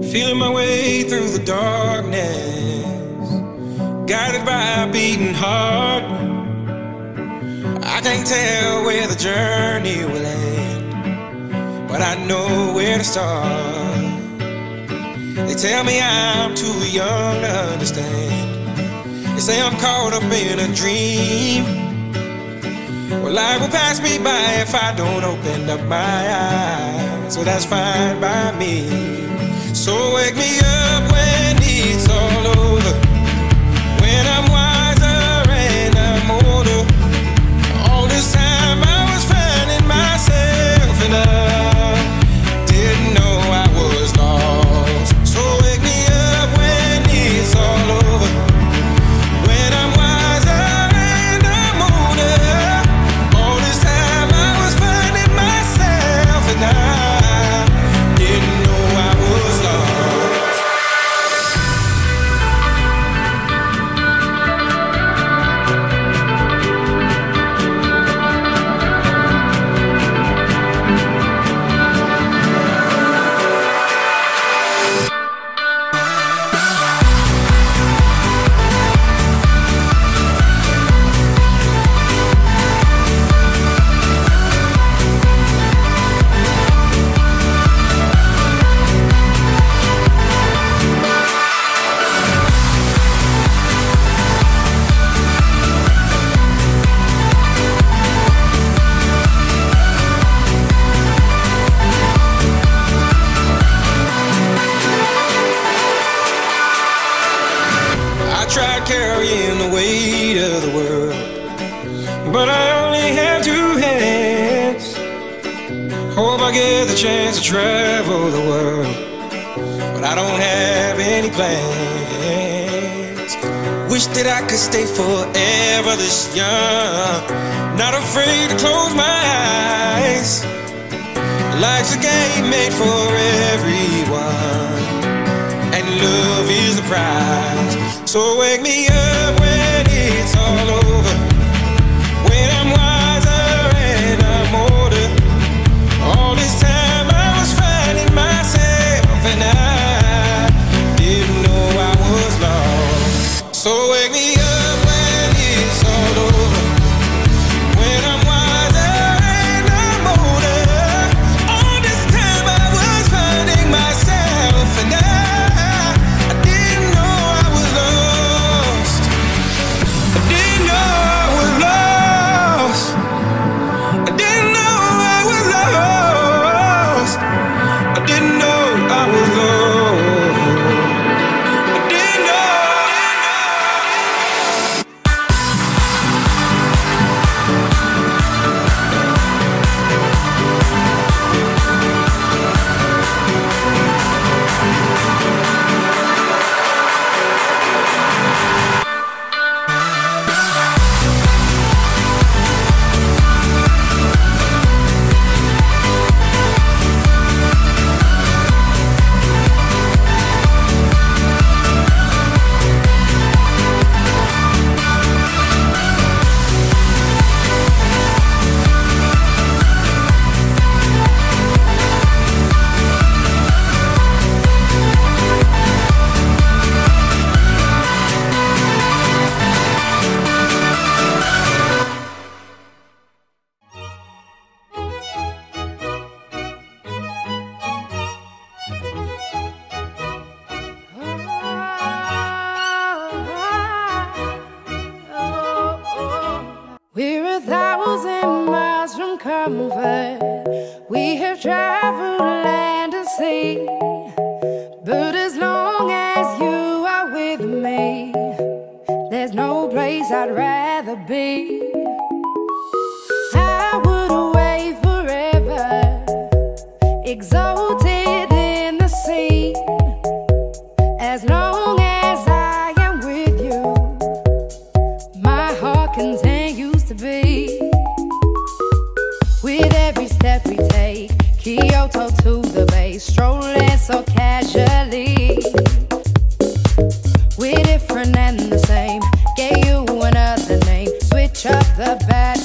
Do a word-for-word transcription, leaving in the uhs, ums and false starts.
Feeling my way through the darkness, guided by a beating heart. I can't tell where the journey will end, but I know where to start. They tell me I'm too young to understand. They say I'm caught up in a dream. Well, life will pass me by if I don't open up my eyes. So that's fine by me. So wake me up when it's all over, when I'm wiser and I'm older. All this time I was finding myself and I didn't know I was lost. So wake me up when it's all over, when I'm wiser and I'm older. All this time I was finding myself and I didn't know I was lost. Tried carrying the weight of the world, but I only have two hands. Hope I get the chance to travel the world, but I don't have any plans. Wish that I could stay forever this young, not afraid to close my eyes. Life's a game made for everyone, and love is the prize. So wake me up when it's all over, when I'm wiser and I'm older. All this time I was finding myself and I didn't know I was lost. So wake me up when it's all over, when I'm wiser and I'm older. All this time I was finding myself and I we're a thousand miles from comfort. We have traveled land and sea, but as long as you are with me, there's no place I'd rather be. I would away forever, exalted in the sea, as long as I am with you, my heart continues to beat. With every step we take, Kyoto to the bay, strolling so casually. We're different and the same, gave you another name, switch up the bad